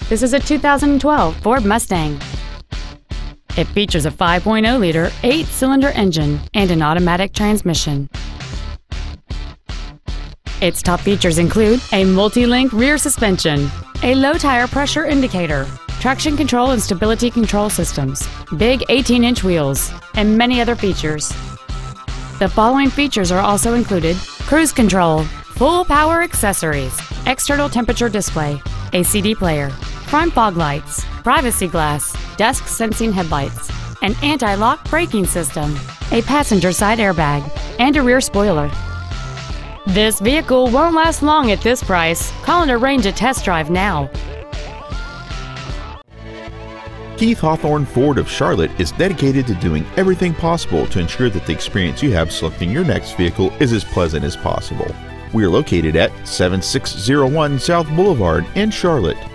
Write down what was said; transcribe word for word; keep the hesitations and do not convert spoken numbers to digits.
This is a two thousand twelve Ford Mustang. It features a five point oh liter eight-cylinder engine and an automatic transmission. Its top features include a multi-link rear suspension, a low tire pressure indicator, traction control and stability control systems, big eighteen inch wheels, and many other features. The following features are also included: cruise control, full power accessories, external temperature display, a C D player, front fog lights, privacy glass, dusk sensing headlights, an anti-lock braking system, a passenger side airbag, and a rear spoiler. This vehicle won't last long at this price. Call and arrange a test drive now. Keith Hawthorne Ford of Charlotte is dedicated to doing everything possible to ensure that the experience you have selecting your next vehicle is as pleasant as possible. We are located at seven six zero one South Boulevard in Charlotte.